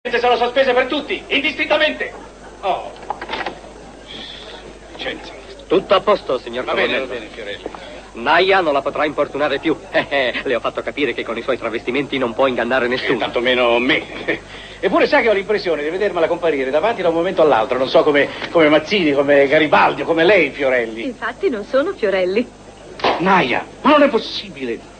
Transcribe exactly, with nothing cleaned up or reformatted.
Sono sospese per tutti, indistintamente. Oh. Licenza. Tutto a posto, signor Va colonnello. bene, va bene, Fiorelli. Naia non la potrà importunare più. Le ho fatto capire che con i suoi travestimenti non può ingannare E nessuno. tantomeno me. Eppure sa che ho l'impressione di vedermela comparire davanti da un momento all'altro. Non so come, come Mazzini, come Garibaldi, come lei, Fiorelli. Infatti non sono Fiorelli. Naia, ma non è possibile.